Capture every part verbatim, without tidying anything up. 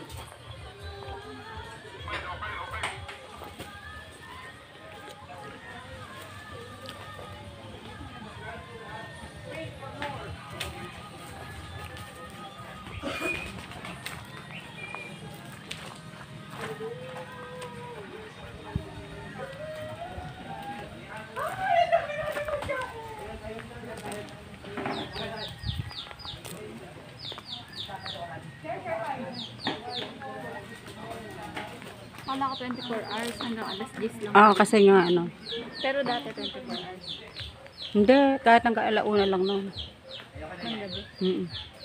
Kala ko twenty-four hours hanggang alas diyes lang. Ah, kasi nga ano. Pero dati twenty-four hours. Hindi, kahit hanggang alauna lang noon. Ng gabi. Mm.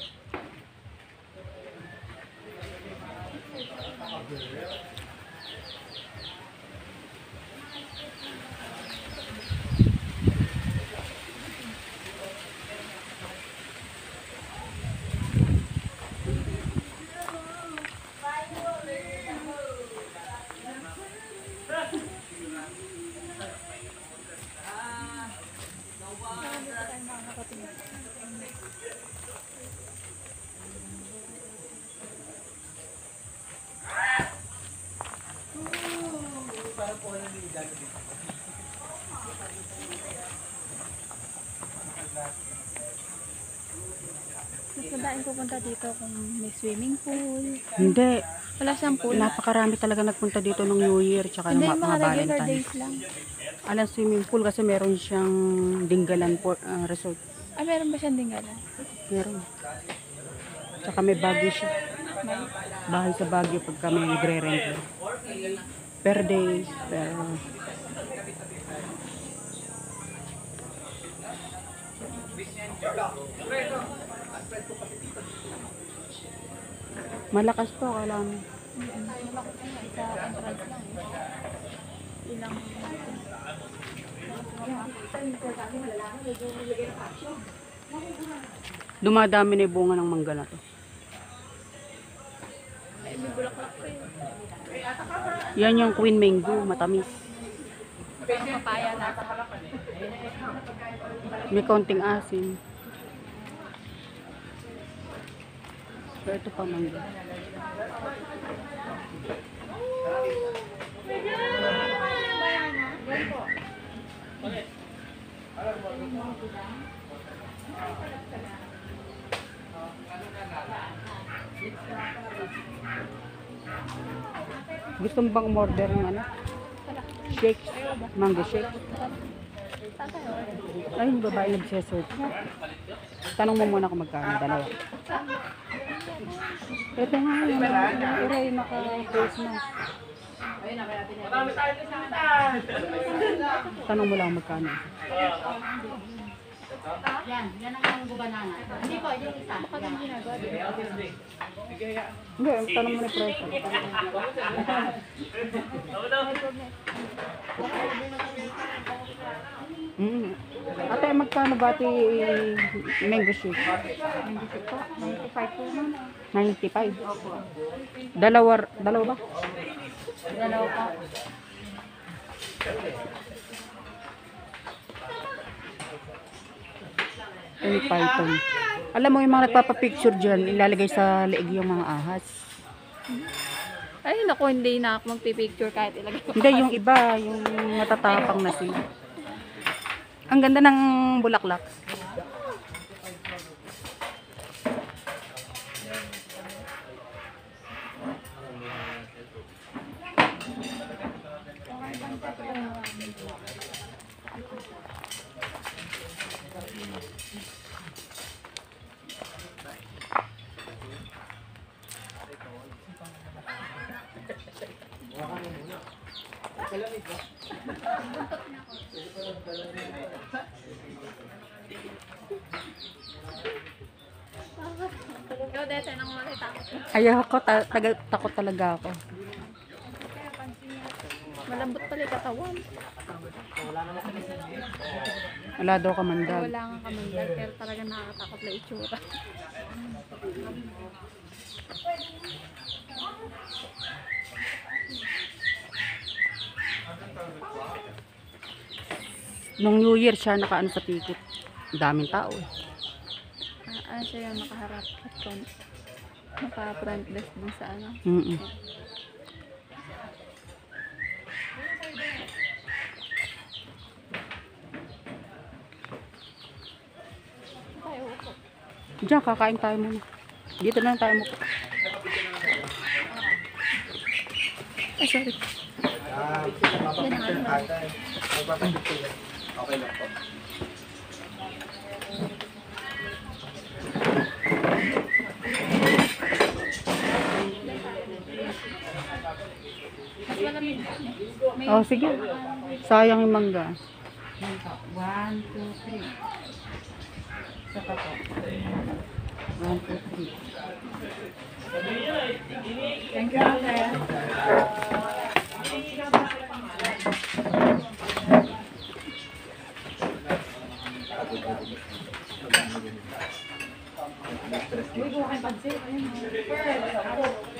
Nagpadain pupunta dito kung may swimming pool. Hindi. Wala siyang pool. Napakarami talaga nagpunta dito ng New Year tsaka ng Hindi, mga, yung mga mga regular Valentine. days lang. Alam, swimming pool kasi meron siyang Dinggalan Port, ah, Resort. Ah, meron ba siyang dinggalan? Meron. Tsaka may Baguio siya. Bahay sa Baguio pag kami nagre-rent. Per day. Per... Malakas to, kala mo. Sa entrance lang eh. Ilang... Dumadami na yung bunga ng mangga na to. Ay, may bulaklak pa yun. Yan yung Queen Mango, matamis. Papaya na. May konting asin. So, ito pa mangga. Gusto mo bang umorder ng ano? Shake? Mango shake? Ay, yung babae nagsesearch. Tanong mo muna kung magkano. Dalawa. Ito nga yung iray naka-face mask. Tanong mo lang magkano. Yan, yan ang mango banana. Hindi po, yung isa. Baka nang ginagawa. Hindi, tanong mo na presyo. Mm. Ate, magkano ba iti mango shake? ninety-five po naman. ninety-five. Dalawa, dalawa ba? Dalawa pa. Ay, python. Alam mo yung mga nagpapapicture dyan, ilalagay sa leeg yung mga ahas. Ay, naku, hindi na ako magpipicture kahit ilagay ko. Hindi, yung iba, yung matatapang na sila. Ang ganda ng bulaklak. Ikaw, dete, nang makita ko. Ayoko, ta taga takot talaga ako. Malambot pala yung katawan. Wala daw kamandag. Wala nga kamandag, pero talaga nakakatakot na itsura. Nung New Year siya nakaano sa ticket. Daming tao. Ah, ano siya yung nakaharap. At Naka-front desk dun sa ano. Mm-mm. Tayo upo. Diyan, kakain tayo muna. Dito na lang tayo mo. Ay, sorry. Okay lang po. Mas malamig. May Oh, sige. Sayang yung mangga. One, two, three. Isa pa po. One, two, three. Thank you, sir. Uy, buka kayo pansin. Ayun.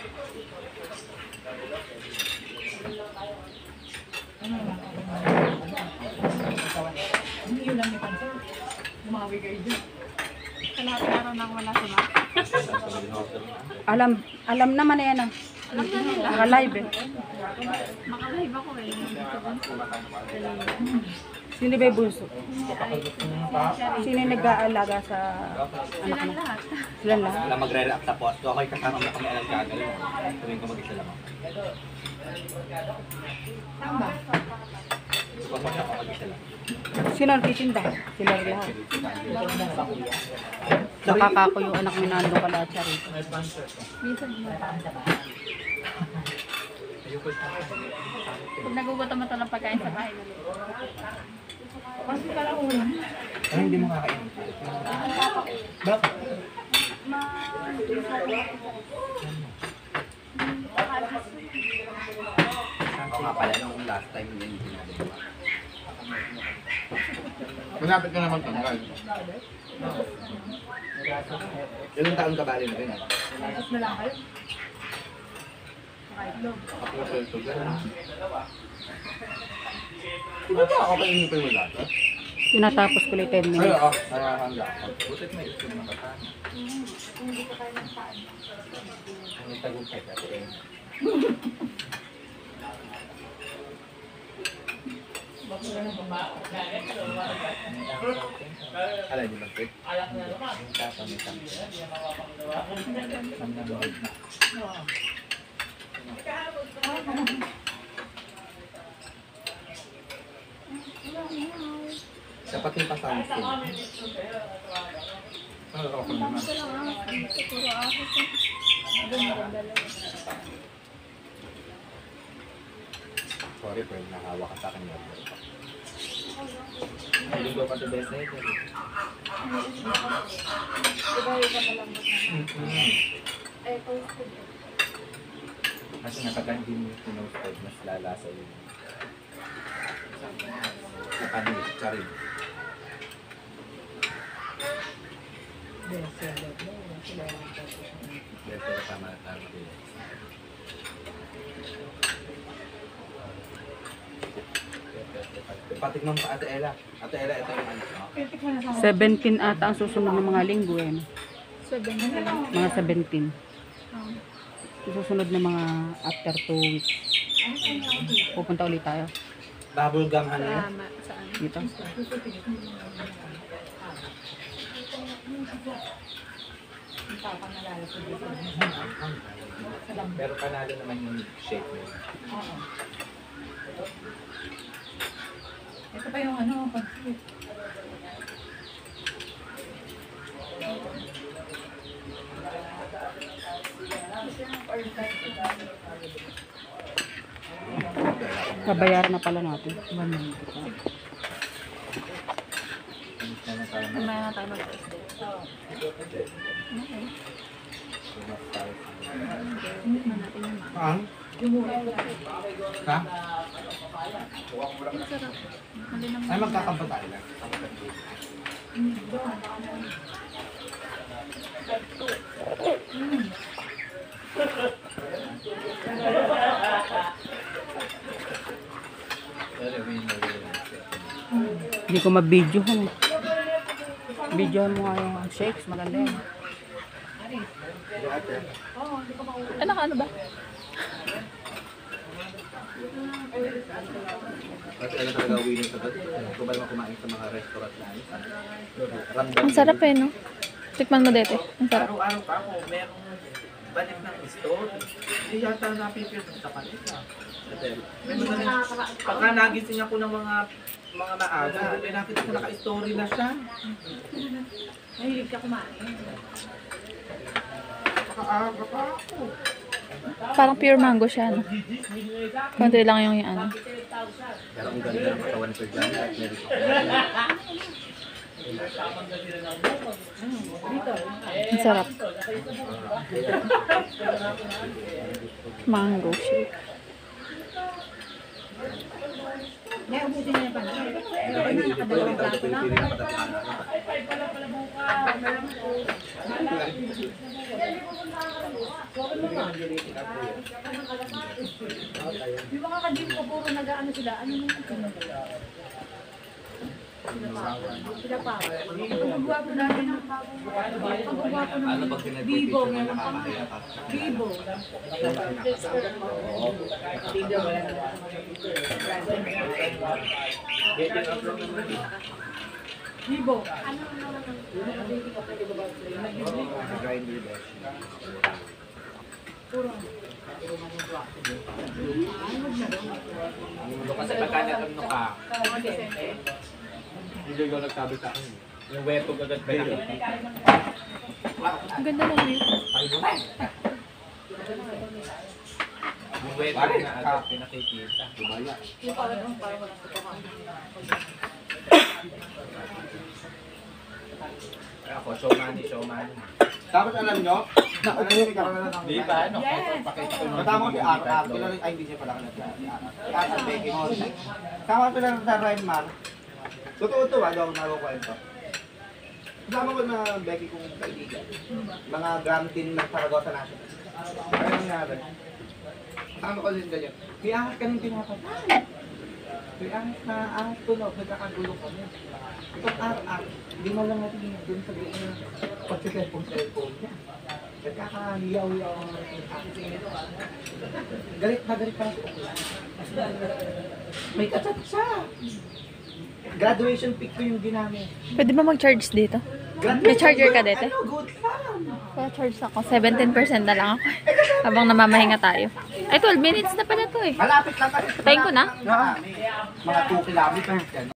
Hindi yun lang may pansin. Umawi kayo dyan. kalahati araw nang wala si Ma. Alam, alam naman na yan ah. Alam na nila. Naka-live eh. Makalive ako eh. Sino ba yung bunso? Sino yung nag-aalaga sa anak Sila mo? lahat. Sila lahat? Wala magre-react sa post. Ako ay kasama mo kami alam kagad. Tuwing ko mag-isa lang ako. Tama. Gusto ko ako mag-isa lang. Sino ang titinda? Sila rin lahat. Nakakako yung anak ni Nando pala at Charito. Minsan mo. Pag nagugutom mo ito ng pagkain sa bahay. Kasi pala ulam. Ay, hindi mo kakain. Bakit? Ako nga pala nung last time yun. Malapit ka naman tanggal. Ilang taon ka bali na rin? Tapos na lang kayo. Nakaitlog. Ako na ito. Di ba ba okay yung ipin mo lahat? Tinatapos ko lang ten Ay, minutes. oo. Nakahanga ako. Butit may ito na katana. Ang tagumpay ka rin. Alam niyo ba, Pete? Yung tapa may tampi. Ang nanonood na. Dapat yung pasahan ko. Ano ako naman? Siguro ako sa... Sorry, pero nakahawa ka sa akin yun. Ay, yung pa sa best na ito. Diba yung malambot na? Ay, toasted. Kasi kapag hindi mo pinosted, mas lalasa yun. Ano yun? Charin. Yes, pero tama na tama din. Patikman pa Ate Ella. Ate Ella, ito yung ano. seventeen ata ang susunod ng mga linggo eh. no? Seven. Mga seventeen. Um, Susunod na mga after two weeks. Pupunta ulit tayo. Bubble gum, ano yun? Tama. Saan? Dito. Pero panalo naman yung shape mo. Oo. Ito pa yung ano, pag-sweet. Kabayaran na pala natin. One month. Mamaya na tayo mag-toasted. Okay. Tikman natin yung Ma. Ang? Ha? Masarap. Malinam Ay, magkakampa tayo lang. Hindi ko ma-video mo. Video mo nga yung shakes. Maganda yun. hindi ka mauwi. Ano ka, ano ba? Kasi ano talaga uwi ng sagot. Kung ba naman kumain sa mga restaurant na ramdam. Ang sarap eh, no? Tikman mo dito. Ang sarap. Araw-araw pa ako, merong balik ng store. Hindi yata napipil sa kanila. May mga pagka nagising ako ng mga mga maaga, may nakita ko naka-story na siya. Mahilig ka kumain. Nakaaga pa ako. Parang pure mango siya, no? Konti lang yung yung ano. Pero ang ganda ng katawan ko dyan. At meron Ang sarap. Mango shake. May ubusin niya pa na. Ito kayo ito po yung ito yung pinapatapakan. Yung mga ka-gym ko, puro nag-ano sila. Ano yung sila pa. Pagbuwa ko namin ng pagbuwa ko Ano ng pag Bibo. pinag-picture mo nakakaya ka? Bibo. Bibo. Grinder dash. Kasi pagka nag-ano ka, hindi ko nagsabi sa akin. Yung weto agad ba yun? Ang ganda ng view. Yung weto na agad pinakikita. Dumaya. Ako, show money, show money. Dapat alam nyo, ano yung karoon na ng... Di ba? Ano? Pakita ko yung Matama ko si Arap, kilala ay hindi siya pala kanat si Arap. Si Arap Becky mo. Sama ko lang sa Rainmar. Totoo to, ano ako nakukwento. Kasama ko na Becky kong kaibigan. Mga gram team ng Saragossa National. Ano nangyari? Kasama ko din ganyan. May ahas ka nang pinapatay. May ahas na ahas tunog, nagkakagulo kami. Itong ahas, hindi mo lang natin dun sa gawin na pag-cellphone-cellphone niya. Nagkakahiyaw-hiyaw ang ahas. Galit na galit pa siya. May kachat siya. Graduation pic ko yung ginamit. Pwede ba mag-charge dito? May charger ka dito? Ano, good lang. Kaya charge ako. seventeen percent na lang ako. Habang namamahinga tayo. Ay, twelve minutes na pala to eh. Malapit lang kasi. Tayin ko na? Mga two kilometers yan.